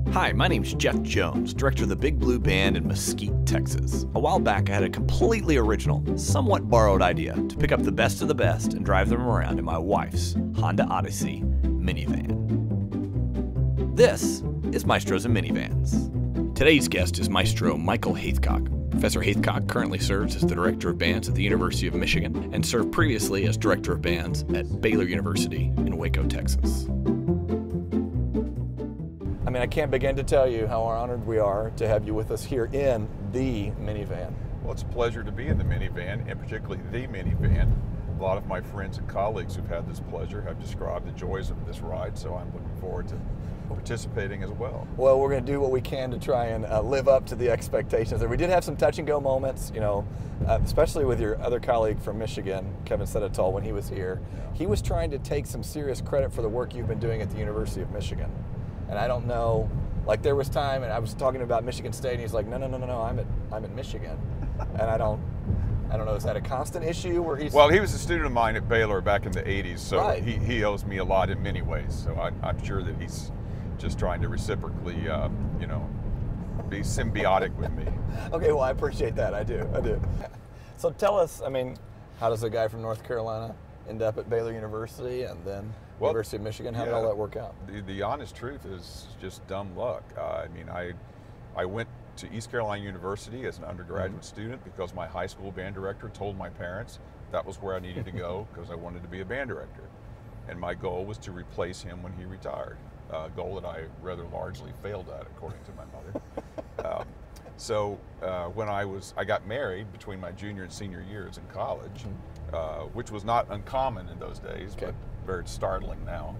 Hi, my name's Jeff Jones, director of the Big Blue Band in Mesquite, Texas. A while back, I had a completely original, somewhat borrowed idea to pick up the best of the best and drive them around in my wife's Honda Odyssey minivan. This is Maestros and Minivans. Today's guest is Maestro Michael Haithcock. Professor Haithcock currently serves as the Director of Bands at the University of Michigan and served previously as Director of Bands at Baylor University in Waco, Texas. I mean, I can't begin to tell you how honored we are to have you with us here in the minivan. Well, it's a pleasure to be in the minivan, and particularly the minivan. A lot of my friends and colleagues who've had this pleasure have described the joys of this ride, so I'm looking forward to participating as well. Well, we're going to do what we can to try and live up to the expectations. We did have some touch and go moments, you know, especially with your other colleague from Michigan, Kevin Sedetol, when he was here. Yeah. He was trying to take some serious credit for the work you've been doing at the University of Michigan. And I don't know, like there was time, and I was talking about Michigan State, and he's like, no, I'm in Michigan. And I don't know, is that a constant issue where he's... Well, he was a student of mine at Baylor back in the 80s, so right. he owes me a lot in many ways. So I'm sure that he's just trying to reciprocally, you know, be symbiotic with me. Okay, well, I appreciate that. I do. So tell us, I mean, how does a guy from North Carolina end up at Baylor University and then University of Michigan? How did all that work out? The honest truth is just dumb luck. I mean, I went to East Carolina University as an undergraduate student because my high school band director told my parents that was where I needed to go because I wanted to be a band director. And my goal was to replace him when he retired. A goal that I rather largely failed at, according to my mother. So when I got married between my junior and senior years in college, which was not uncommon in those days, but very startling now.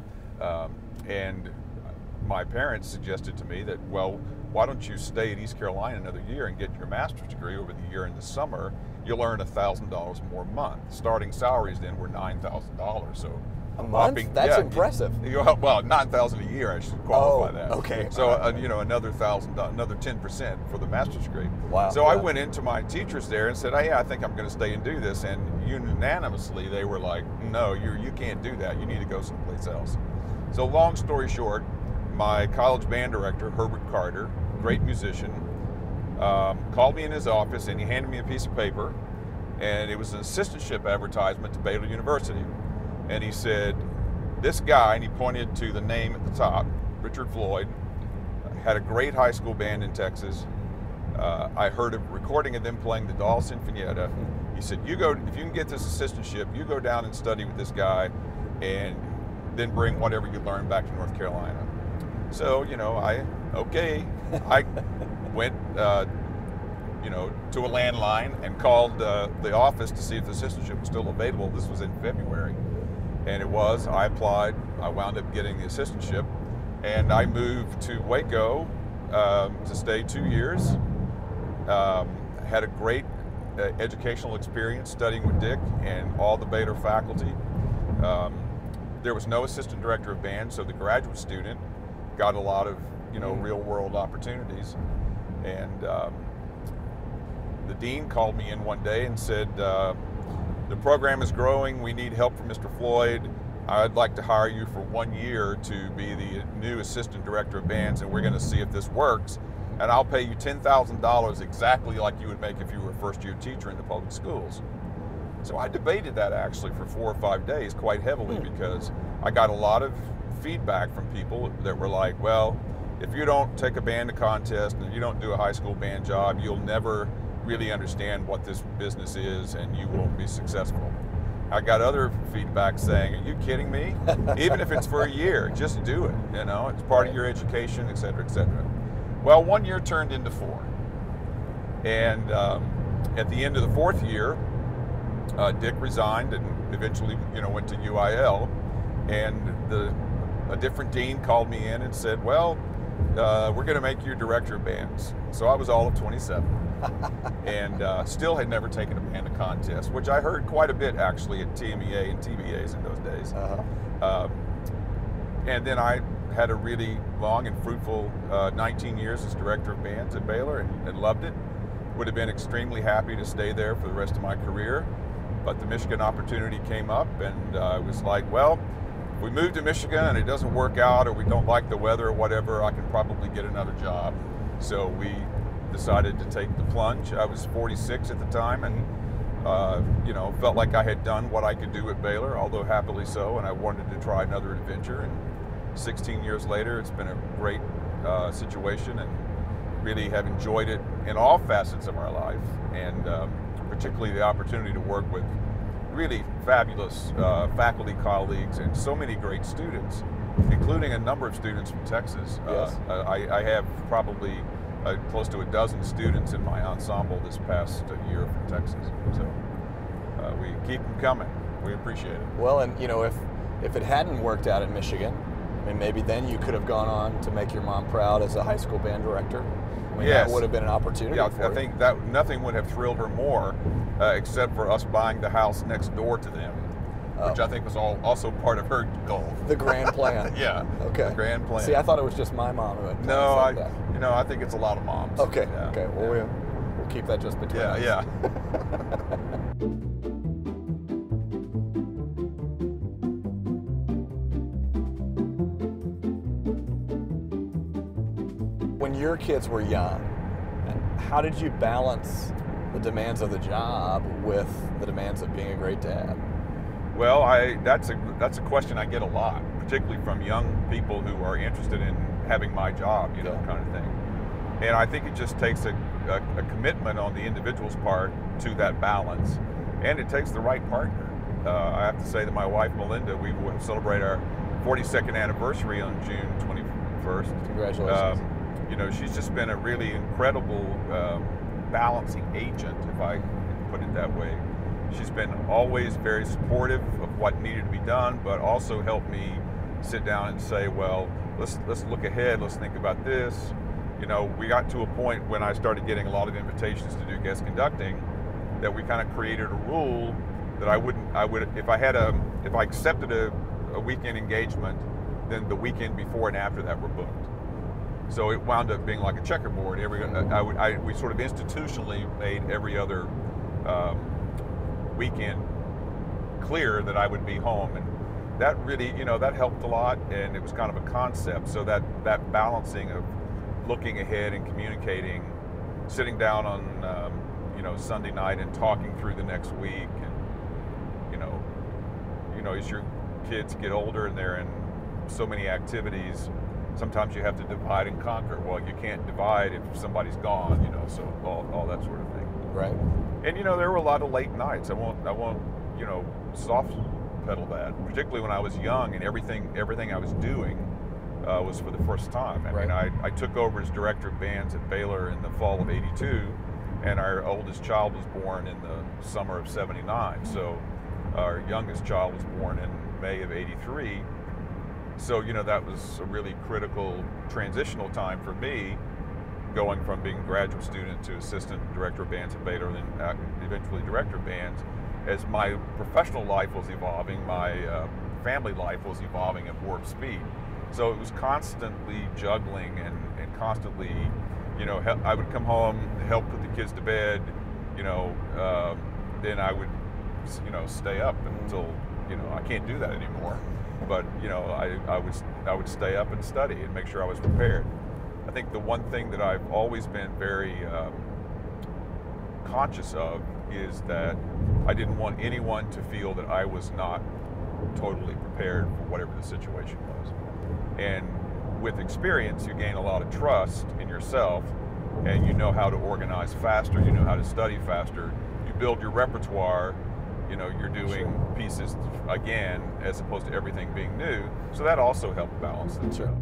And my parents suggested to me that, well, why don't you stay at East Carolina another year and get your master's degree over the year in the summer? You'll earn $1,000 more a month. Starting salaries then were $9,000. So a month? That's impressive. Well, $9,000 a year, I should qualify that. Okay. So you know, another $1,000, another 10% for the master's degree. Wow. So I went into my teachers there and said, "Hey, I think I'm going to stay and do this." And unanimously, they were like, "No, you can't do that. You need to go someplace else." So long story short, my college band director, Herbert Carter, great musician, called me in his office and he handed me a piece of paper, and it was an assistantship advertisement to Baylor University. And he said, this guy, and he pointed to the name at the top, Richard Floyd, had a great high school band in Texas. I heard a recording of them playing the Dahl Sinfonietta. He said, if you can get this assistantship, you go down and study with this guy and then bring whatever you learn back to North Carolina. So, you know, I went, you know, to a landline and called the office to see if the assistantship was still available. This was in February. And it was. I applied. I wound up getting the assistantship, and I moved to Waco to stay 2 years. Had a great educational experience studying with Dick and all the Baylor faculty. There was no assistant director of band, so the graduate student got a lot of, you know, real-world opportunities. And the dean called me in one day and said, the program is growing. We need help from Mr. Floyd. I'd like to hire you for 1 year to be the new assistant director of bands, and we're going to see if this works. And I'll pay you $10,000 exactly like you would make if you were a first-year teacher in the public schools. So I debated that actually for 4 or 5 days quite heavily because I got a lot of feedback from people that were like, well, if you don't take a band to contest and you don't do a high school band job, you'll never really understand what this business is and you won't be successful. I got other feedback saying, are you kidding me? Even if it's for a year, just do it. You know, it's part of your education, et cetera, et cetera. Well, 1 year turned into 4. And at the end of the 4th year, Dick resigned and eventually, you know, went to UIL. And a different dean called me in and said, well, we're going to make you director of bands. So I was all of 27. And still had never taken a band to contest, which I heard quite a bit actually at TMEA and TBAs in those days. And then I had a really long and fruitful 19 years as director of bands at Baylor and loved it. Would have been extremely happy to stay there for the rest of my career, but the Michigan opportunity came up and I was like, well, if we move to Michigan and it doesn't work out, or we don't like the weather or whatever, I can probably get another job. So we decided to take the plunge. I was 46 at the time, and you know, felt like I had done what I could do at Baylor, although happily so, and I wanted to try another adventure. And 16 years later, it's been a great situation, and really have enjoyed it in all facets of our life, and particularly the opportunity to work with really fabulous faculty colleagues and so many great students, including a number of students from Texas. Yes. I have probably close to a dozen students in my ensemble this past year from Texas. So we keep them coming. We appreciate it. Well, and you know, if it hadn't worked out in Michigan, I mean, maybe then you could have gone on to make your mom proud as a high school band director. I mean, yes. That would have been an opportunity for you. I think that nothing would have thrilled her more, except for us buying the house next door to them, which I think was also part of her goal. The grand plan. Yeah. Okay. The grand plan. See, I thought it was just my mom who had plans No, like that. you know, I think it's a lot of moms. Okay. Yeah. Okay. Well, we'll keep that just between us. Yeah. When your kids were young, how did you balance the demands of the job with the demands of being a great dad? Well, that's a question I get a lot, particularly from young people who are interested in having my job, you know, kind of thing. And I think it just takes a commitment on the individual's part to that balance, and it takes the right partner. I have to say that my wife, Melinda, we will celebrate our 42nd anniversary on June 21st. Congratulations. You know, she's just been a really incredible balancing agent, if I can put it that way. She's been always very supportive of what needed to be done, but also helped me sit down and say, well, let's look ahead, let's think about this. You know, we got to a point when I started getting a lot of invitations to do guest conducting, that we kind of created a rule that I would, if I accepted a weekend engagement, then the weekend before and after that were booked. So it wound up being like a checkerboard. We sort of institutionally made every other weekend clear that I would be home, and that really, you know, that helped a lot, and it was kind of a concept. So that balancing of looking ahead and communicating, sitting down on you know, Sunday night and talking through the next week, and you know, as your kids get older and they're in so many activities, sometimes you have to divide and conquer. Well, you can't divide if somebody's gone, you know, so all that sort of thing. Right. And you know, there were a lot of late nights. I won't, you know, soft pedal that, particularly when I was young and everything I was doing was for the first time. I mean, I took over as director of bands at Baylor in the fall of '82, and our oldest child was born in the summer of '79. So our youngest child was born in May of '83. So, you know, that was a really critical transitional time for me, going from being a graduate student to assistant director of bands at Baylor, and then eventually director of bands. As my professional life was evolving, my family life was evolving at warp speed. So it was constantly juggling and constantly, you know, I would come home, help put the kids to bed, you know, then I would, you know, stay up until, you know, I can't do that anymore. But, you know, I would stay up and study and make sure I was prepared. I think the one thing that I've always been very conscious of is that I didn't want anyone to feel that I was not totally prepared for whatever the situation was. And with experience, you gain a lot of trust in yourself, and you know how to organize faster, you know how to study faster, you build your repertoire. You know, you're doing pieces again as opposed to everything being new. So that also helped balance the show.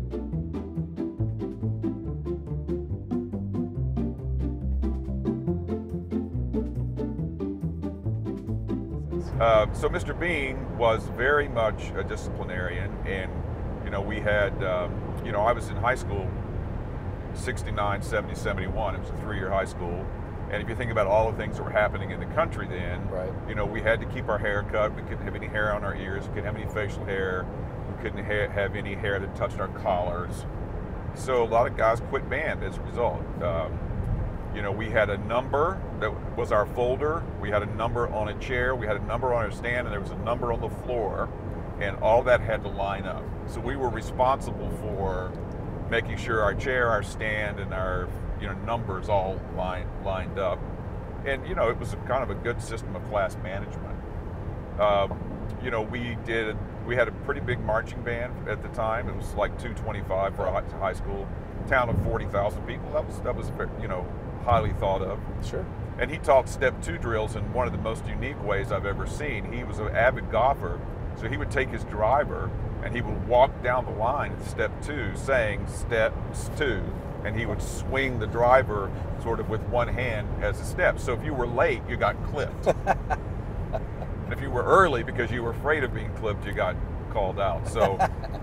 So Mr. Bean was very much a disciplinarian, and you know, we had, you know, I was in high school 69, 70, 71. It was a 3-year high school. And if you think about all the things that were happening in the country then, you know, we had to keep our hair cut. We couldn't have any hair on our ears. We couldn't have any facial hair. We couldn't have any hair that touched our collars. So a lot of guys quit band as a result. You know, we had a number that was our folder. We had a number on a chair. We had a number on our stand, and there was a number on the floor. and all that had to line up. So we were responsible for making sure our chair, our stand, and our numbers all lined up. And it was kind of a good system of class management. We had a pretty big marching band at the time. It was like 225 for a high school town of 40,000 people. That was highly thought of. Sure. And he taught step 2 drills in one of the most unique ways I've ever seen. He was an avid golfer, so he would take his driver and he would walk down the line at step 2 saying steps 2, and he would swing the driver sort of with one hand as a step. So if you were late, you got clipped. And if you were early because you were afraid of being clipped, you got called out. So,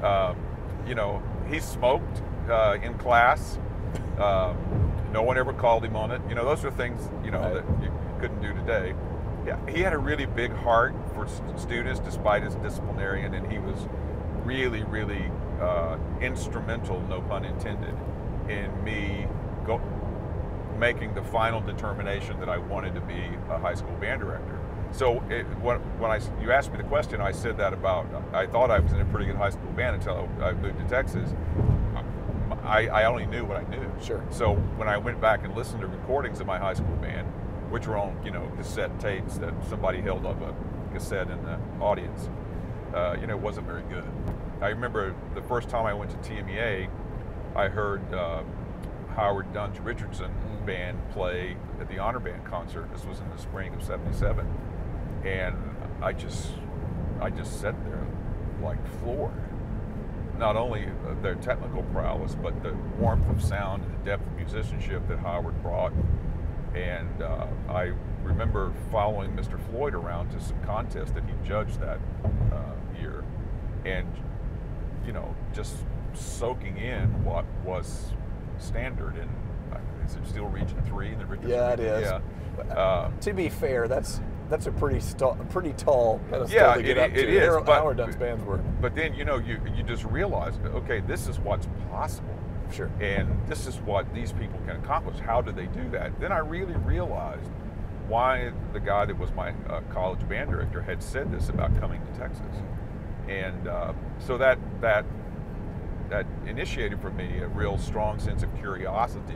he smoked in class. No one ever called him on it. Those are things, that you couldn't do today. Yeah, he had a really big heart for students despite his disciplinarian, and he was really, really instrumental, no pun intended, in me making the final determination that I wanted to be a high school band director. So when you asked me the question, I said that I thought I was in a pretty good high school band until I moved to Texas. I only knew what I knew. Sure. So when I went back and listened to recordings of my high school band, which were on cassette tapes that somebody held up a cassette in the audience, it wasn't very good. I remember the first time I went to TMEA, I heard Howard Dunn's Richardson band play at the Honor Band concert. This was in the spring of '77, and I just sat there like floored. Not only their technical prowess, but the warmth of sound and the depth of musicianship that Howard brought. And I remember following Mr. Floyd around to some contests that he judged that year, and just soaking in what was standard in, is it still Region 3 in the Richardson? Yeah, it is. Yeah. To be fair, that's a pretty tall pedestal Yeah, to get up to. It is. Howard Dunn's bands were. But then you just realize, okay, this is what's possible. Sure. And this is what these people can accomplish. How do they do that? Then I really realized why the guy that was my college band director had said this about coming to Texas. And so that initiated for me a real strong sense of curiosity.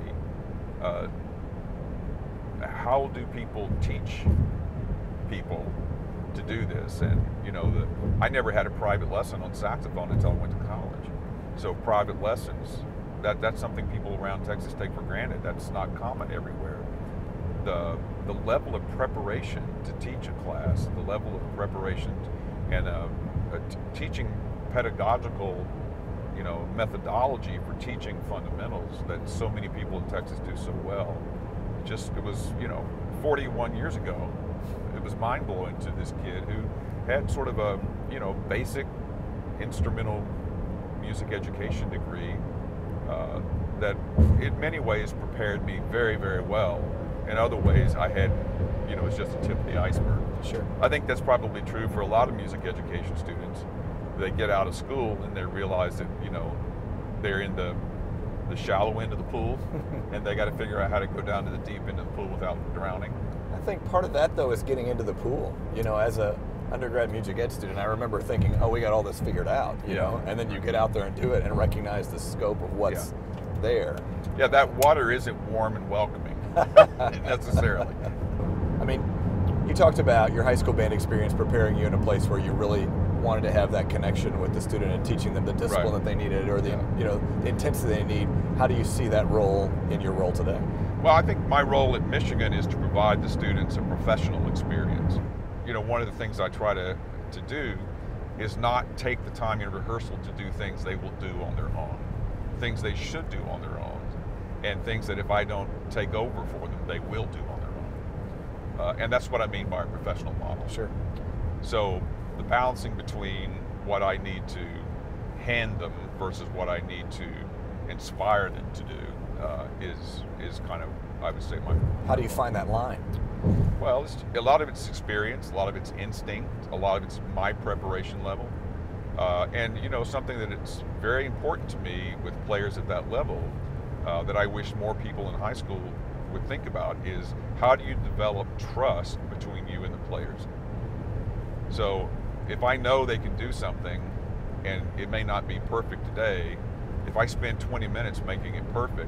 How do people teach people to do this? And I never had a private lesson on saxophone until I went to college. So private lessons, that's something people around Texas take for granted. That's not common everywhere. The level of preparation to teach a class, the level of preparation and teaching pedagogical methodology for teaching fundamentals that so many people in Texas do so well. It was 41 years ago, it was mind-blowing to this kid who had sort of a basic instrumental music education degree that in many ways prepared me very, very well. In other ways, I had, it's just the tip of the iceberg. Sure. I think that's probably true for a lot of music education students. They get out of school and they realize that, they're in the shallow end of the pool and they got to figure out how to go down to the deep end of the pool without drowning. I think part of that, though, is getting into the pool. As a undergrad music ed student, I remember thinking, oh, we got all this figured out, and then you get out there and do it and recognize the scope of what's there. Yeah, that water isn't warm and welcoming necessarily. I mean, you talked about your high school band experience preparing you in a place where you really wanted to have that connection with the student and teaching them the discipline that they needed, or the the intensity they need. How do you see that role in your role today? Well, I think my role at Michigan is to provide the students a professional experience. One of the things I try to do is not take the time in rehearsal to do things they will do on their own, things they should do on their own, and things that if I don't take over for them, they will do on their own. And that's what I mean by a professional model. Sure. So the balancing between what I need to hand them versus what I need to inspire them to do is kind of, I would say, my... How do you find that line? Well, a lot of it's experience, a lot of it's instinct, a lot of it's my preparation level. And something that it's very important to me with players at that level that I wish more people in high school would think about is how do you develop trust between you and the players? So if I know they can do something, and it may not be perfect today, if I spend 20 minutes making it perfect,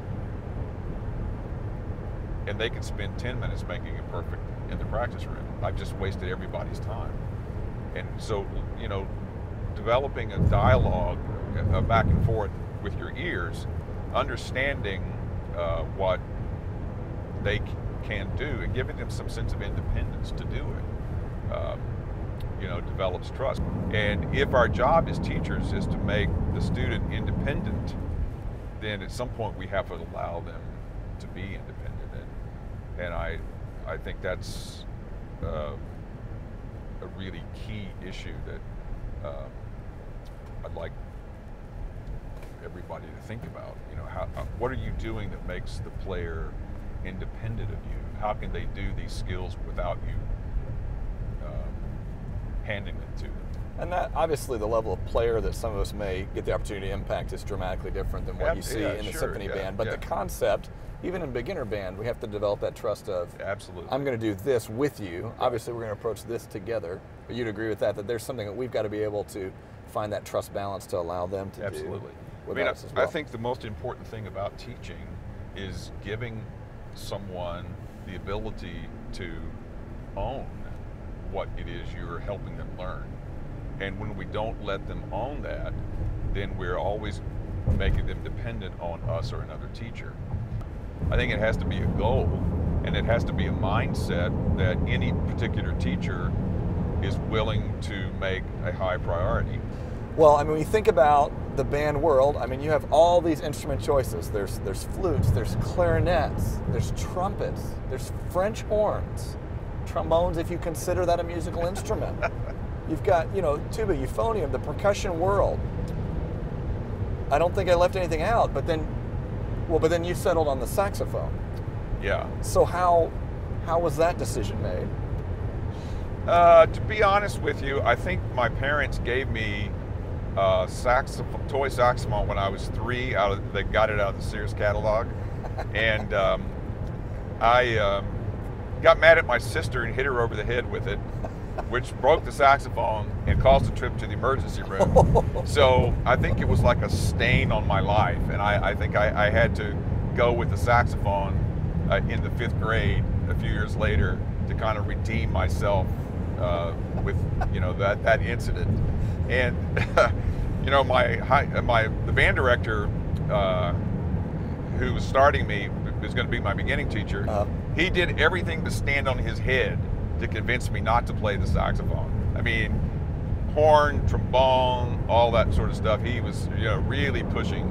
and they can spend 10 minutes making it perfect in the practice room, I've just wasted everybody's time. And so, you know, developing a dialogue back and forth with your ears, understanding what they can do, and giving them some sense of independence to do it, you know, develops trust. And if our job as teachers is to make the student independent, then at some point we have to allow them to be independent. And I think that's a really key issue that I'd like everybody to think about. You know, what are you doing that makes the player independent of you? How can they do these skills without you handing them to them? And that, obviously, the level of player that some of us may get the opportunity to impact is dramatically different than what you see in the symphony band. But the concept, even in beginner band, we have to develop that trust of, absolutely, I'm going to do this with you. Obviously, we're going to approach this together. But you'd agree with that there's something that we've got to be able to find that trust balance to allow them to do with us as well. I think the most important thing about teaching is giving someone the ability to own what it is you're helping them learn. And when we don't let them own that, then we're always making them dependent on us or another teacher. I think it has to be a goal, and it has to be a mindset that any particular teacher is willing to make a high priority. Well, I mean, when you think about the band world, I mean, you have all these instrument choices. There's flutes, there's clarinets, there's trumpets, there's French horns, trombones, if you consider that a musical instrument. You've got, you know, tuba, euphonium, the percussion world. I don't think I left anything out, but then you settled on the saxophone. Yeah. So how was that decision made? To be honest with you, I think my parents gave me a toy saxophone when I was 3. They got it out of the Sears catalog, and I got mad at my sister and hit her over the head with it, which broke the saxophone and caused a trip to the emergency room. So I think it was like a stain on my life, and I think I had to go with the saxophone in the 5th grade a few years later to kind of redeem myself with, you know, that incident. And you know, the band director who was starting me, was going to be my beginning teacher, he did everything to stand on his head to convince me not to play the saxophone. I mean, horn, trombone, all that sort of stuff. He was, you know, really pushing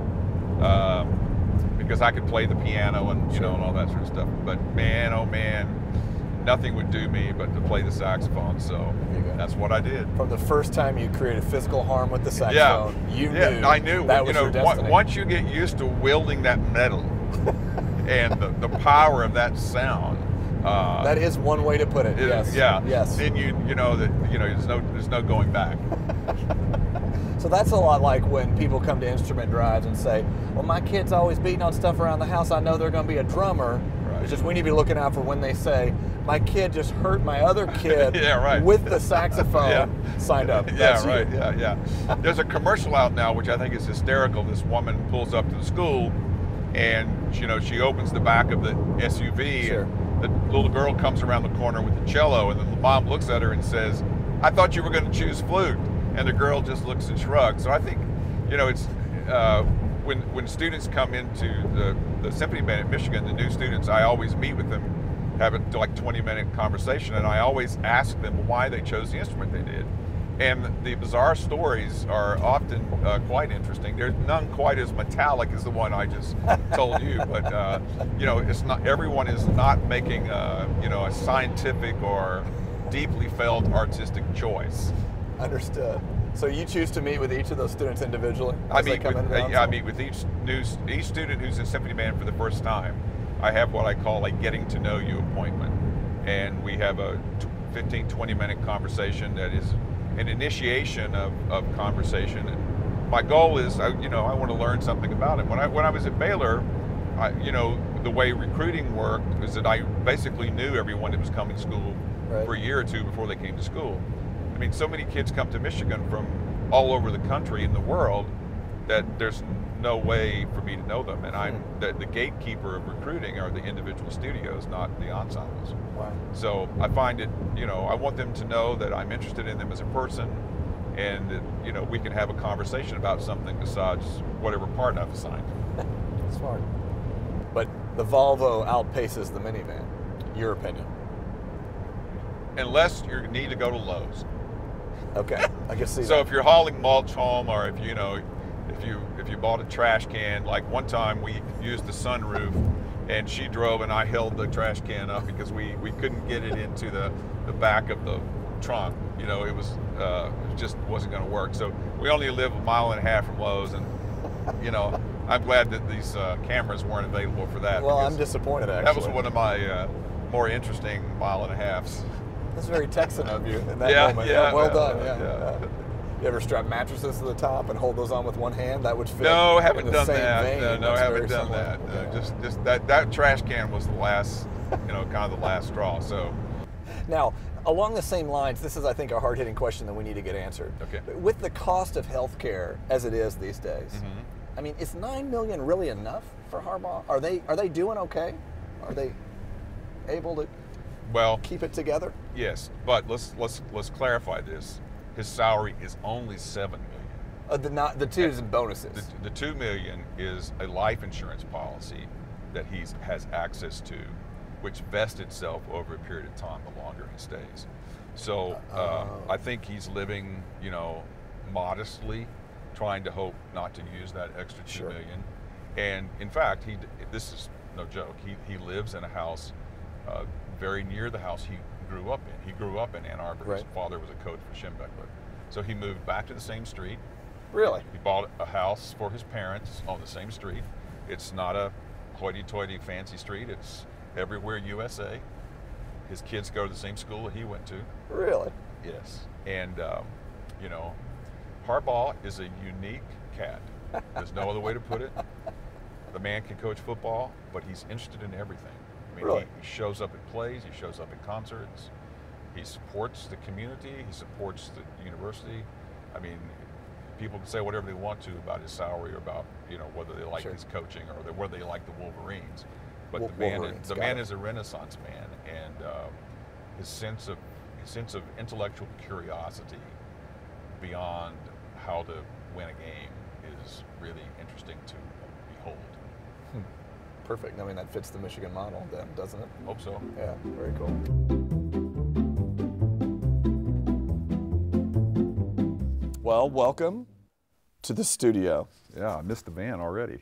because I could play the piano and, you know, and all that sort of stuff. But man, oh man, nothing would do me but to play the saxophone. So that's what I did. From the first time you created physical harm with the saxophone, you knew I knew that was your destiny. Once you get used to wielding that metal and the power of that sound. That is one way to put it. Yes. Yeah. Yes. Then you know that there's no going back. So that's a lot like when people come to instrument drives and say, "Well, my kid's always beating on stuff around the house. I know they're going to be a drummer." Right. It's just we need to be looking out for when they say, "My kid just hurt my other kid with the saxophone." Signed up. That's right. Yeah. There's a commercial out now which I think is hysterical. This woman pulls up to the school, and you know she opens the back of the SUV. Sure. The little girl comes around the corner with the cello, and the mom looks at her and says, "I thought you were going to choose flute." And the girl just looks and shrugs. So I think, you know, it's when students come into the symphony band at Michigan, the new students, I always meet with them, have a like 20-minute conversation, and I always ask them why they chose the instrument they did. And the bizarre stories are often quite interesting. There's none quite as metallic as the one I just told you, but you know, it's not everyone is not making you know, a scientific or deeply felt artistic choice. Understood. So you choose to meet with each of those students individually? I meet with each student who's in symphony band for the first time. I have what I call a getting to know you appointment, and we have a 15-20 minute conversation that is an initiation of conversation. And my goal is, you know, I want to learn something about it. When I was at Baylor, you know, the way recruiting worked is that I basically knew everyone that was coming to school for a year or two before they came to school. I mean, so many kids come to Michigan from all over the country and the world that there's no way for me to know them. And the gatekeeper of recruiting are the individual studios, not the ensembles. Wow. So I find it, you know, I want them to know that I'm interested in them as a person, and that, you know, we can have a conversation about something besides whatever part I've assigned. Smart. But the Volvo outpaces the minivan, your opinion? Unless you need to go to Lowe's. Okay, I can see So that. if you're hauling mulch home, or if if you bought a trash can, like one time we used the sunroof, and she drove and I held the trash can up because we couldn't get it into the back of the trunk. You know, it just wasn't going to work. So we only live 1.5 miles from Lowe's, and you know, I'm glad that these cameras weren't available for that. Well, I'm disappointed, actually. That was one of my more interesting 1.5 miles. That's very Texan of you in that moment. Yeah, well done. Yeah. You ever strap mattresses to the top and hold those on with one hand? That would fit. No, in haven't the done same that. vein. No, That's haven't very done similar. that. Okay. Just that trash can was the last, you know, kind of the last straw. So Now, along the same lines, this is, I think, a hard-hitting question that we need to get answered. Okay. With the cost of healthcare as it is these days, I mean, is $9 million really enough for Harbaugh? Are they doing okay? Are they able to well, keep it together? yes, but let's clarify this. His salary is only $7 million. The twos and bonuses. The $2 million is a life insurance policy that he has access to, which vests itself over a period of time the longer he stays. So I think he's living, you know, modestly, trying to hope not to use that extra $2 million. And in fact, this is no joke. He lives in a house very near the house he grew up in. He grew up in Ann Arbor. Right. His father was a coach for Schembeckler. So he moved back to the same street. Really? He bought a house for his parents on the same street. It's not a hoity-toity fancy street. It's everywhere USA. His kids go to the same school that he went to. Really? Yes. And, you know, Harbaugh is a unique cat. There's no other way to put it. The man can coach football, but he's interested in everything. I mean, Really? he shows up at plays, he shows up at concerts, he supports the community, he supports the university. I mean, people can say whatever they want to about his salary or about, you know, whether they like his coaching or whether they like the Wolverines. But the man is a Renaissance man, and his sense of intellectual curiosity beyond how to win a game is really interesting to behold. Perfect. I mean, that fits the Michigan model then, doesn't it? Hope so. Yeah, very cool. Well, welcome to the studio. Yeah, I missed the van already.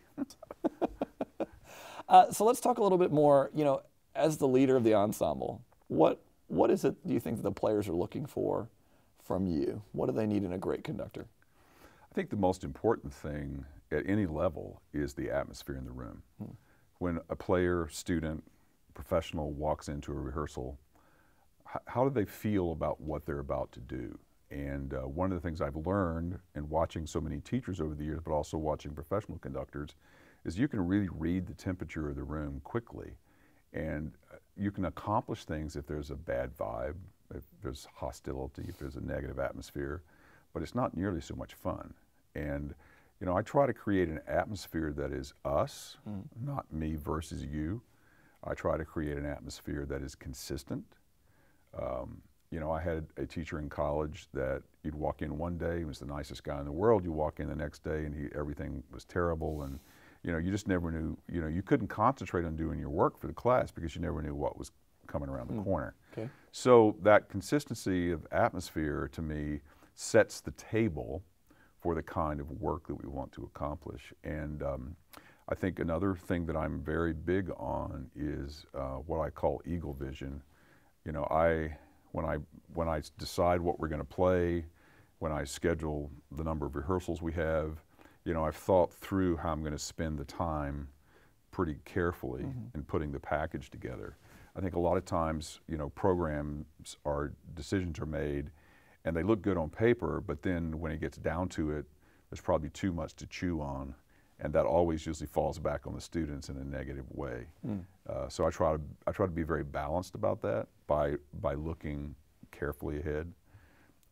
So let's talk a little bit more, you know, as the leader of the ensemble, what is it do you think that the players are looking for from you? What do they need in a great conductor? I think the most important thing at any level is the atmosphere in the room. When a player, student, professional walks into a rehearsal, how do they feel about what they're about to do? And one of the things I've learned in watching so many teachers over the years, but also watching professional conductors, is you can really read the temperature of the room quickly. And you can accomplish things if there's a bad vibe, if there's hostility, if there's a negative atmosphere, but it's not nearly so much fun. And you know, I try to create an atmosphere that is us, not me versus you. I try to create an atmosphere that is consistent. You know, I had a teacher in college that you'd walk in one day, he was the nicest guy in the world. You walk in the next day and everything was terrible. And, you know, you just never knew, you know, you couldn't concentrate on doing your work for the class because you never knew what was coming around the corner. Okay. So that consistency of atmosphere to me sets the table for the kind of work that we want to accomplish. And I think another thing that I'm very big on is what I call eagle vision. You know, when I decide what we're going to play, when I schedule the number of rehearsals we have, you know, I've thought through how I'm going to spend the time pretty carefully in putting the package together. I think a lot of times, you know, decisions are made and they look good on paper, but then when it gets down to it, there's probably too much to chew on, and that always usually falls back on the students in a negative way. So I try to be very balanced about that by looking carefully ahead.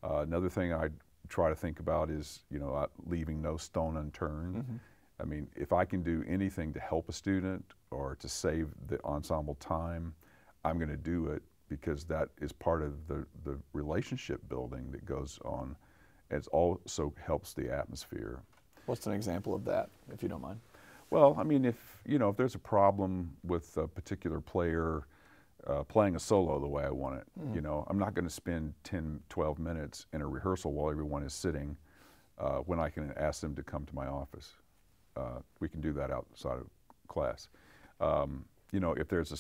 Another thing I try to think about is, you know, leaving no stone unturned. I mean, if I can do anything to help a student or to save the ensemble time, I'm going to do it, because that is part of the relationship building that goes on. It also helps the atmosphere. What's an example of that, if you don't mind? Well, I mean, if there's a problem with a particular player playing a solo the way I want it, you know, I'm not going to spend 10, 12 minutes in a rehearsal while everyone is sitting when I can ask them to come to my office. We can do that outside of class. You know, if there's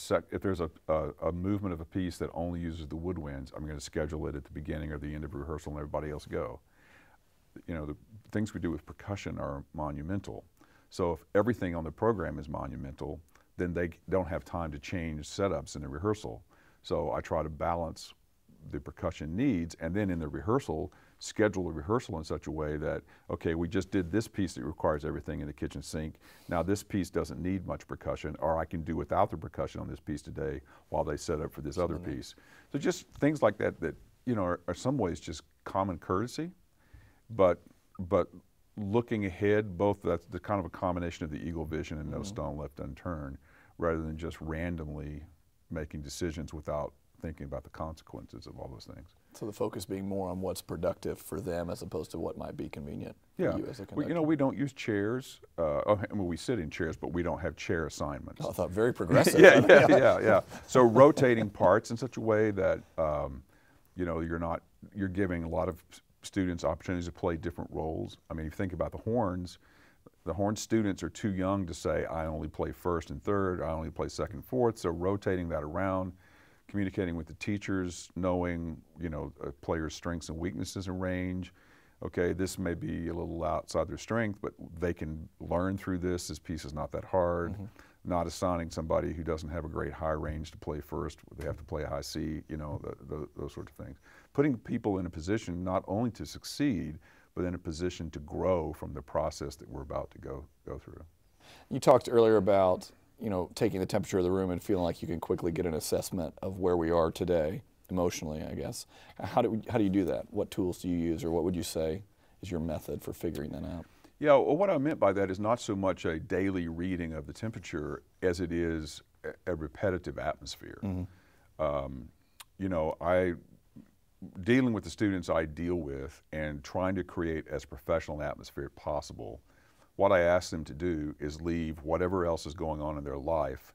a movement of a piece that only uses the woodwinds, I'm going to schedule it at the beginning or the end of rehearsal and everybody else go. You know, the things we do with percussion are monumental. So if everything on the program is monumental, then they don't have time to change setups in the rehearsal. So I try to balance the percussion needs, and then in the rehearsal, schedule the rehearsal in such a way that, okay, we just did this piece that requires everything in the kitchen sink. Now this piece doesn't need much percussion, or I can do without the percussion on this piece today while they set up for this other piece. So just things like that you know, are some ways just common courtesy, but looking ahead, both that's the kind of a combination of the eagle vision and no stone left unturned, rather than just randomly making decisions without thinking about the consequences of all those things. So the focus being more on what's productive for them as opposed to what might be convenient for you as a conductor. You know, we don't use chairs. I mean, we sit in chairs, but we don't have chair assignments. Oh, I thought very progressive. yeah. So rotating parts in such a way that, you know, you're giving a lot of students opportunities to play different roles. I mean, if you think about the horn students are too young to say, I only play first and third, I only play second, fourth. So rotating that around, communicating with the teachers, knowing, you know, a player's strengths and weaknesses and range. Okay, this may be a little outside their strength, but they can learn through this. This piece is not that hard. Not assigning somebody who doesn't have a great high range to play first. They have to play a high C, you know, those sorts of things. Putting people in a position not only to succeed, but in a position to grow from the process that we're about to go through. You talked earlier about, you know, taking the temperature of the room and feeling like you can quickly get an assessment of where we are today, emotionally, I guess. How do you do that? What tools do you use, or what would you say is your method for figuring that out? Yeah, well, what I meant by that is not so much a daily reading of the temperature as it is a repetitive atmosphere. You know, dealing with the students I deal with and trying to create as professional an atmosphere as possible, what I ask them to do is leave whatever else is going on in their life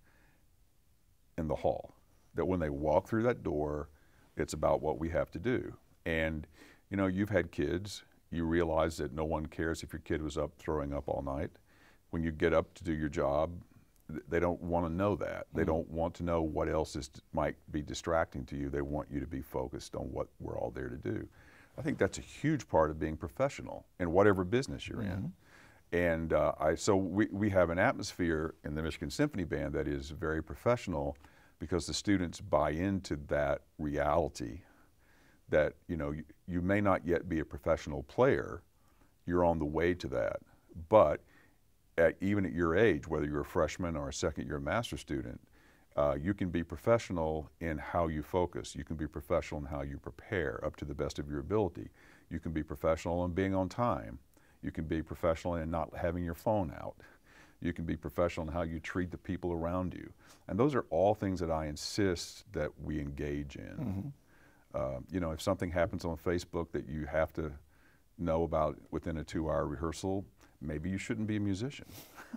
in the hall. That when they walk through that door, it's about what we have to do. And, you know, you've had kids. You realize that no one cares if your kid was up throwing up all night. When you get up to do your job, they don't want to know that. They don't want to know what else might be distracting to you. They want you to be focused on what we're all there to do. I think that's a huge part of being professional in whatever business you're in. And so we have an atmosphere in the Michigan Symphony Band that is very professional, because the students buy into that reality that, you know, you may not yet be a professional player, you're on the way to that, but even at your age, whether you're a freshman or a second-year master student, you can be professional in how you focus. You can be professional in how you prepare up to the best of your ability. You can be professional in being on time. You can be professional in not having your phone out. You can be professional in how you treat the people around you. And those are all things that I insist that we engage in. You know, if something happens on Facebook that you have to know about within a 2-hour rehearsal, maybe you shouldn't be a musician.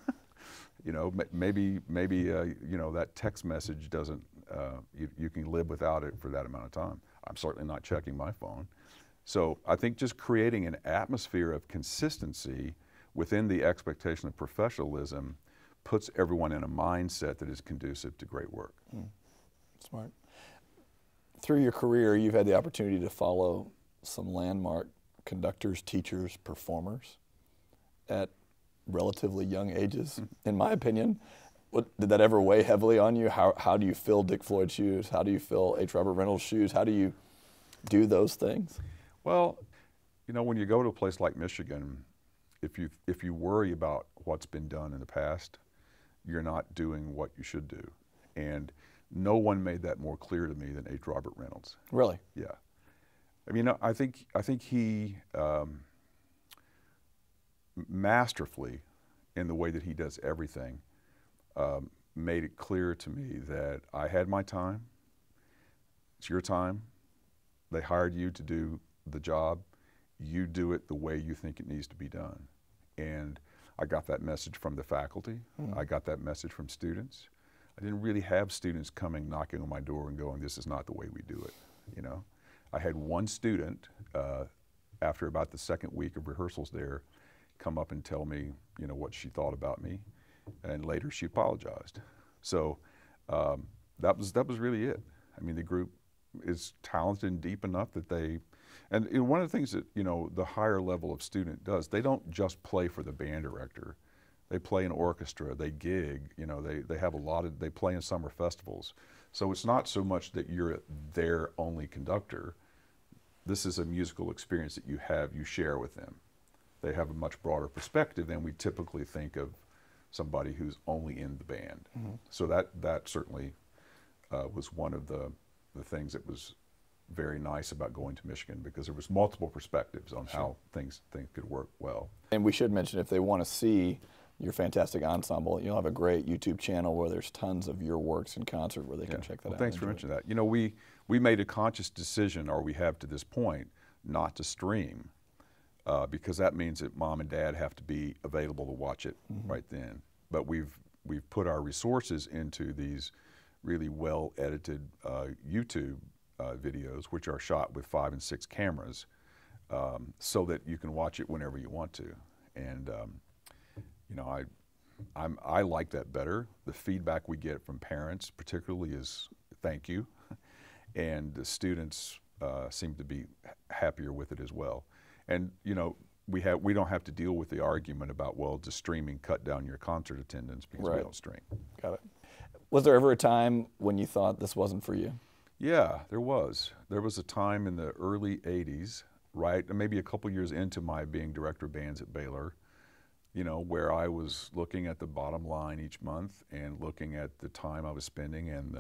You know, maybe you know, that text message doesn't, you can live without it for that amount of time. I'm certainly not checking my phone. So I think just creating an atmosphere of consistency within the expectation of professionalism puts everyone in a mindset that is conducive to great work. Smart. Through your career, you've had the opportunity to follow some landmark conductors, teachers, performers at relatively young ages, in my opinion. Did that ever weigh heavily on you? How do you fill Dick Floyd's shoes? How do you fill H. Robert Reynolds' shoes? How do you do those things? Well, you know, when you go to a place like Michigan, if you worry about what's been done in the past, you're not doing what you should do. And no one made that more clear to me than H. Robert Reynolds. Really? Yeah. I mean, I think he masterfully, in the way that he does everything, made it clear to me that I had my time. It's your time. They hired you to do the job. You do it the way you think it needs to be done. And I got that message from the faculty. I got that message from students. I didn't really have students coming knocking on my door and going, this is not the way we do it, you know. I had one student, after about the second week of rehearsals there, come up and tell me, you know, what she thought about me, and later she apologized. So that was really it. I mean, the group is talented and deep enough that they, and you know, one of the things that, you know, the higher level of student does, they don't just play for the band director. They play in orchestra, they gig, you know, they have a lot of, they play in summer festivals. So it's not so much that you're their only conductor. This is a musical experience that you share with them. They have a much broader perspective than we typically think of somebody who's only in the band. So that certainly was one of the things that was very nice about going to Michigan, because there was multiple perspectives on how things could work well. And we should mention, if they want to see your fantastic ensemble, you'll have a great YouTube channel where there's tons of your works in concert where they can check that out. Thanks for mentioning that. You know, we made a conscious decision, or we have to this point, not to stream, because that means that mom and dad have to be available to watch it right then. But we've put our resources into these really well edited YouTube videos, which are shot with 5 and 6 cameras, so that you can watch it whenever you want to. And you know, I like that better. The feedback we get from parents, particularly, is thank you, and the students seem to be happier with it as well. And you know, we don't have to deal with the argument about, well, does streaming cut down your concert attendance, because we don't stream. Got it. Was there ever a time when you thought this wasn't for you? Yeah, there was. There was a time in the early '80s, right, maybe a couple years into my being director of bands at Baylor, you know, where I was looking at the bottom line each month and looking at the time I was spending, and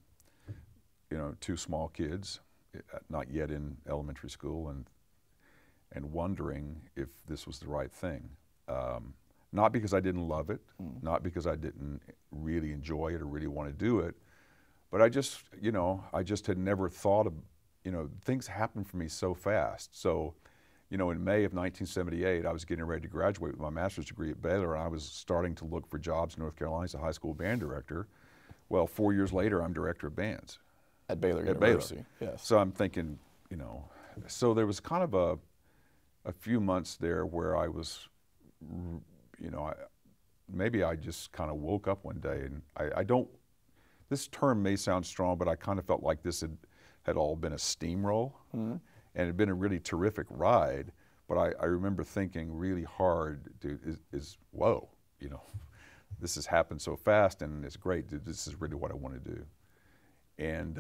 you know, 2 small kids, not yet in elementary school, and wondering if this was the right thing. Not because I didn't love it, not because I didn't really enjoy it or really want to do it, but I just, you know, I just had never thought of, you know, things happen for me so fast. So, you know, in May of 1978, I was getting ready to graduate with my master's degree at Baylor, and I was starting to look for jobs in North Carolina as a high school band director. Well, 4 years later, I'm director of bands. At Baylor University, yes. So I'm thinking, you know, so there was kind of a few months there where I was, you know, maybe I just kind of woke up one day, and I don't, this term may sound strong, but I kind of felt like this had all been a steamroll, and it had been a really terrific ride. But I remember thinking really hard, dude, whoa, you know, this has happened so fast, and it's great. Dude, this is really what I want to do. And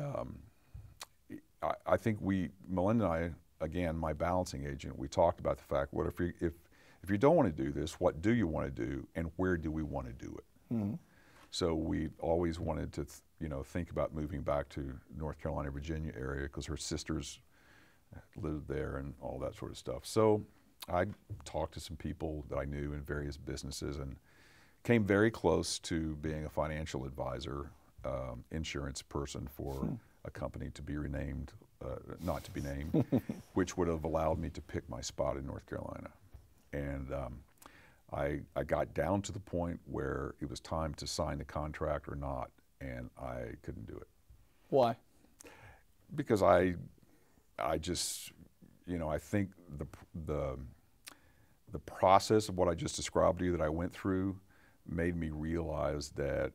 I think Melinda and I, again, my balancing agent, we talked about the fact, what if you don't want to do this, what do you want to do, and where do we want to do it? So we always wanted to, you know, think about moving back to North Carolina, Virginia area, because her sisters lived there and all that sort of stuff. So I talked to some people that I knew in various businesses, and came very close to being a financial advisor, insurance person for a company to be renamed, not to be named, which would have allowed me to pick my spot in North Carolina. And I got down to the point where it was time to sign the contract or not, and I couldn't do it. Why? Because I just, you know, I think the process of what I just described to you that I went through made me realize that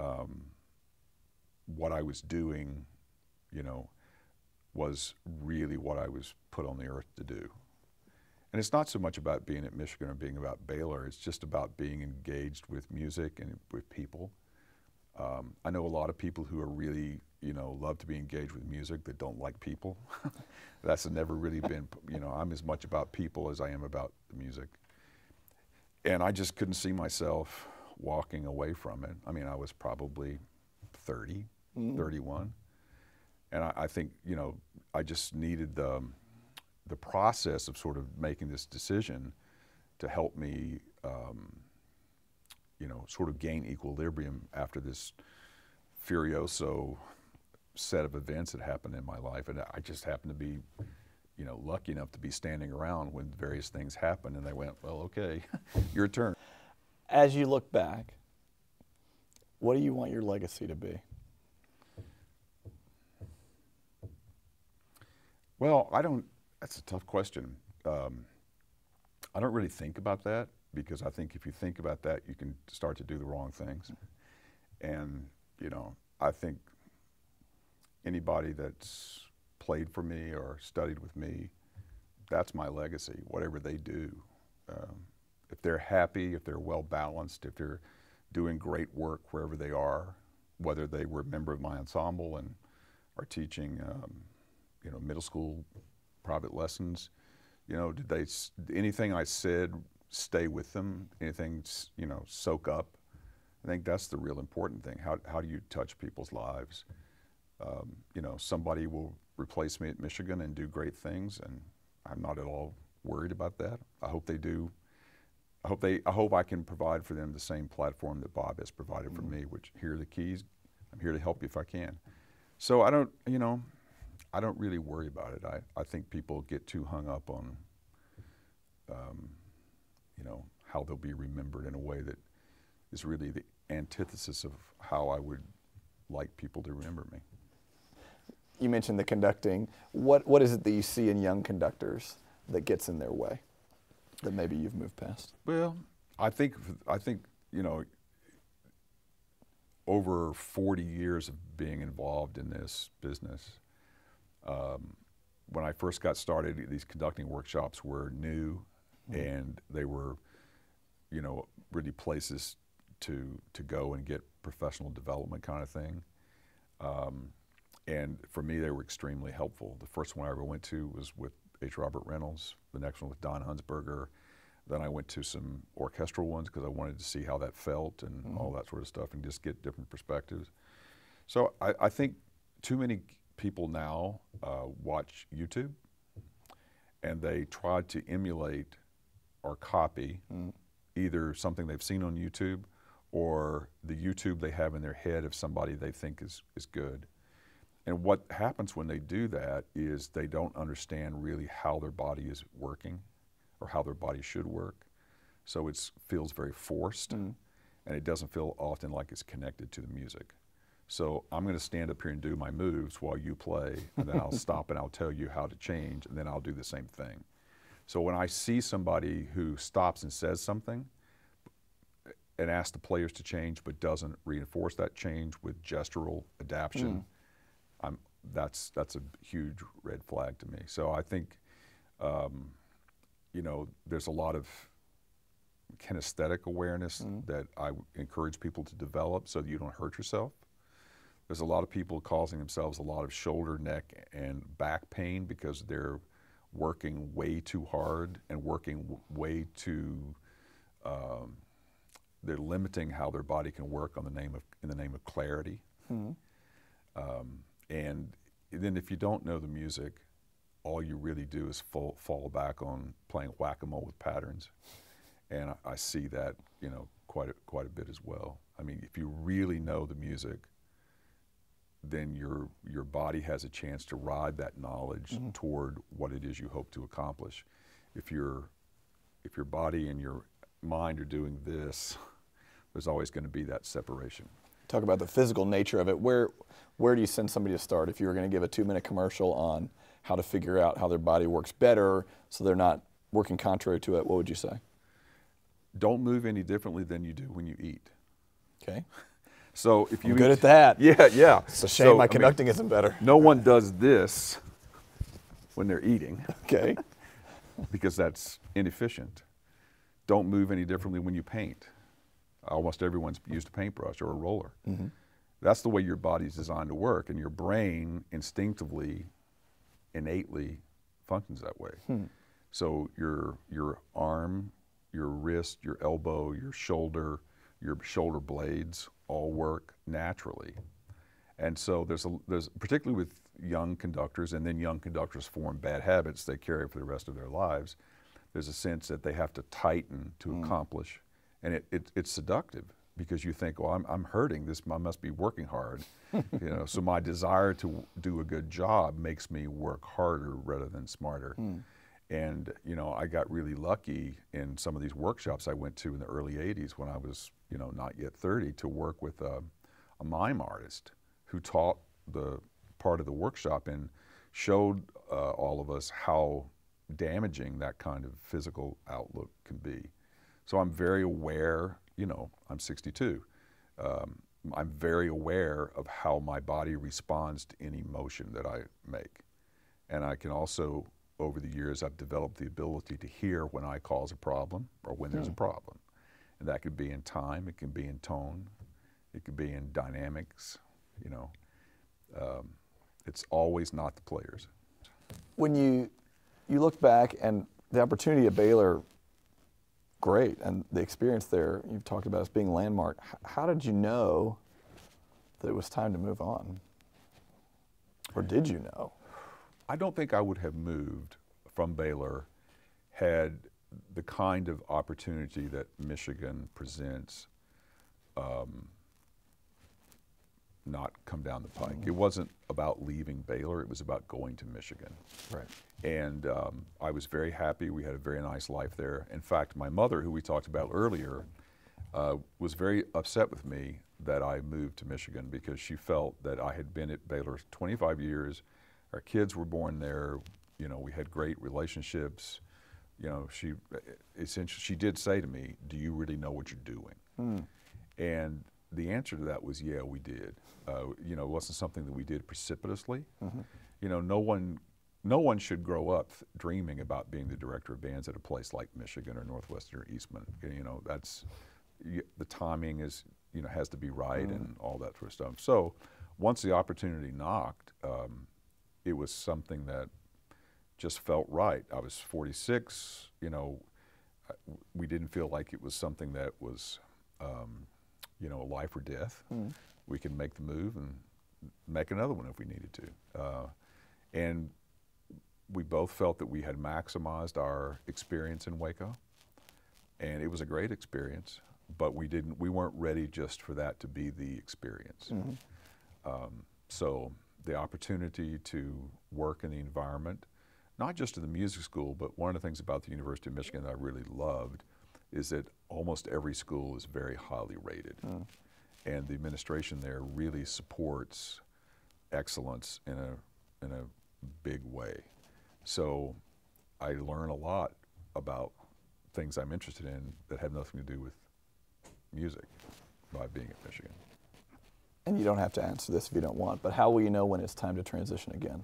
what I was doing, you know, was really what I was put on the earth to do. And it's not so much about being at Michigan or being about Baylor, it's just about being engaged with music and with people. I know a lot of people who are really, you know, love to be engaged with music that don't like people. That's never really been, you know, I'm as much about people as I am about the music. And I just couldn't see myself walking away from it. I mean, I was probably 30, 31. And I think, you know, I just needed the the process of sort of making this decision to help me, you know, sort of gain equilibrium after this furioso set of events that happened in my life. And I just happened to be, you know, lucky enough to be standing around when various things happened, and they went, well, okay, your turn. As you look back, what do you want your legacy to be? Well, that's a tough question. I don't really think about that, because I think if you think about that, you can start to do the wrong things. And, you know, I think anybody that's played for me or studied with me, that's my legacy, whatever they do. If they're happy, if they're well balanced, if they're doing great work wherever they are, whether they were a member of my ensemble and are teaching, you know, middle school private lessons, you know, did anything I said stay with them? Anything, you know, soak up? I think that's the real important thing. How do you touch people's lives? You know, somebody will replace me at Michigan and do great things, and I'm not at all worried about that. I hope they do. I hope I can provide for them the same platform that Bob has provided for me, which here are the keys. I'm here to help you if I can. So I don't, you know, I don't really worry about it. I think people get too hung up on, you know, how they'll be remembered in a way that is really the antithesis of how I would like people to remember me. You mentioned the conducting. What is it that you see in young conductors that gets in their way, that maybe you've moved past? Well, I think you know, over 40 years of being involved in this business, when I first got started, these conducting workshops were new, and they were, you know, really places to go and get professional development kind of thing. And for me, they were extremely helpful. The first one I ever went to was with H. Robert Reynolds, the next one with Don Hunsberger. Then I went to some orchestral ones because I wanted to see how that felt and all that sort of stuff, and just get different perspectives. So I think too many people now watch YouTube, and they try to emulate or copy either something they've seen on YouTube or the YouTube they have in their head of somebody they think is good. And what happens when they do that is they don't understand really how their body is working or how their body should work. So it feels very forced, and it doesn't feel often like it's connected to the music. So I'm going to stand up here and do my moves while you play, and then I'll stop and I'll tell you how to change, and then I'll do the same thing. So when I see somebody who stops and says something and asks the players to change but doesn't reinforce that change with gestural adaptation, that's a huge red flag to me. So I think, you know, there's a lot of kinesthetic awareness that I encourage people to develop so that you don't hurt yourself. There's a lot of people causing themselves a lot of shoulder, neck, and back pain because they're working way too hard and working way too, they're limiting how their body can work in the name of clarity. And then if you don't know the music, all you really do is fall back on playing whack-a-mole with patterns. And I see that, you know, quite a bit as well. I mean, if you really know the music, then your body has a chance to ride that knowledge toward what it is you hope to accomplish. If your body and your mind are doing this, there's always going to be that separation. Talk about the physical nature of it. Where do you send somebody to start? If you were going to give a 2-minute commercial on how to figure out how their body works better so they're not working contrary to it, what would you say? Don't move any differently than you do when you eat. Okay. So if you good at that. Yeah. It's a shame my conducting isn't better. No one does this when they're eating. Okay. Because that's inefficient. Don't move any differently when you paint. Almost everyone's used a paintbrush or a roller. That's the way your body's designed to work, and your brain instinctively, innately functions that way. So your arm, your wrist, your elbow, your shoulder blades all work naturally. And so there's particularly with young conductors, and then young conductors form bad habits they carry for the rest of their lives. There's a sense that they have to tighten to accomplish, and it's seductive because you think, well, I'm hurting. I must be working hard, you know. So my desire to do a good job makes me work harder rather than smarter. And you know, I got really lucky in some of these workshops I went to in the early '80s when I was, you know, not yet 30, to work with a mime artist who taught the part of the workshop and showed all of us how damaging that kind of physical outlook can be. So I'm very aware, you know, I'm 62. I'm very aware of how my body responds to any motion that I make. And I can also, over the years, I've developed the ability to hear when I cause a problem or when there's a problem. And that could be in time, it can be in tone, it could be in dynamics, you know. It's always not the players. When you look back, and the opportunity at Baylor, great, and the experience there you've talked about as being landmark, how did you know that it was time to move on? Or did you know? I don't think I would have moved from Baylor had the kind of opportunity that Michigan presents not come down the pike. It wasn't about leaving Baylor, it was about going to Michigan. Right. And I was very happy. We had a very nice life there. In fact, my mother, who we talked about earlier, was very upset with me that I moved to Michigan because she felt that I had been at Baylor 25 years. Our kids were born there. You know, we had great relationships. You know, she did say to me, "Do you really know what you're doing?" And the answer to that was, yeah, we did. You know, it wasn't something that we did precipitously. You know, no one should grow up dreaming about being the director of bands at a place like Michigan or Northwestern or Eastman. You know, the timing is, you know, has to be right and all that sort of stuff. So once the opportunity knocked, it was something that just felt right. I was 46, you know, we didn't feel like it was something that was, you know, life or death. We could make the move and make another one if we needed to. And we both felt that we had maximized our experience in Waco, and it was a great experience, but we weren't ready just for that to be the experience. So the opportunity to work in the environment, not just in the music school, but one of the things about the University of Michigan that I really loved is that almost every school is very highly rated. And the administration there really supports excellence in a big way. So I learn a lot about things I'm interested in that have nothing to do with music by being at Michigan. And you don't have to answer this if you don't want, but how will you know when it's time to transition again?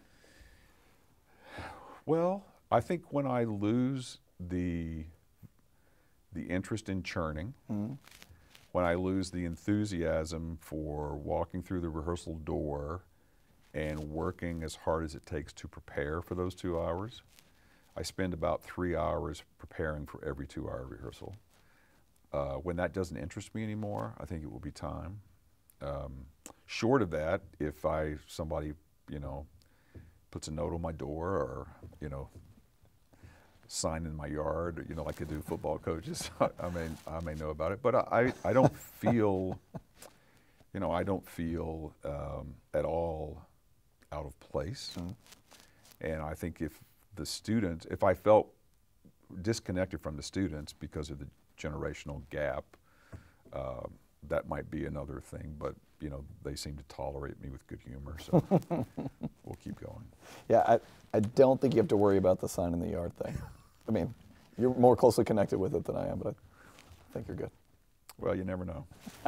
Well, I think when I lose the interest in churning, when I lose the enthusiasm for walking through the rehearsal door and working as hard as it takes to prepare for those 2 hours. I spend about 3 hours preparing for every 2-hour rehearsal. When that doesn't interest me anymore, I think it will be time. Short of that, if somebody, you know, puts a note on my door or, you know, sign in my yard, you know, like I do football coaches, I may know about it, but I don't feel, you know, I don't feel at all out of place. And I think if I felt disconnected from the students because of the generational gap, that might be another thing, but you know, they seem to tolerate me with good humor, so we'll keep going. Yeah, I don't think you have to worry about the sign in the yard thing. I mean, you're more closely connected with it than I am, but I think you're good. Well, you never know.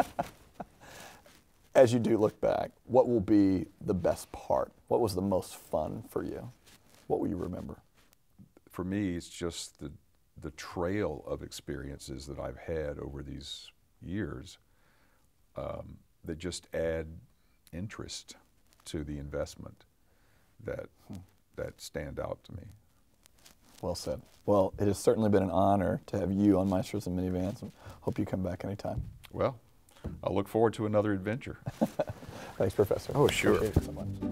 As you do look back, what will be the best part? What was the most fun for you? What will you remember? For me, it's just the trail of experiences that I've had over these years that just add interest to the investment that stand out to me. Well said. Well, it has certainly been an honor to have you on Maestros and Minivans, and hope you come back anytime. Well, I'll look forward to another adventure. Thanks, Professor. Oh, sure. Appreciate it so much.